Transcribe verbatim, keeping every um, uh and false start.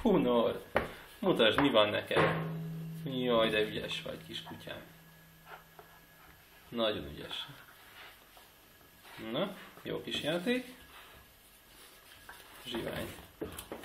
Hunor, mutasd, mi van neked. Jaj, de ügyes vagy, kis kutyám. Nagyon ügyes. Na, jó kis játék. Zsivány.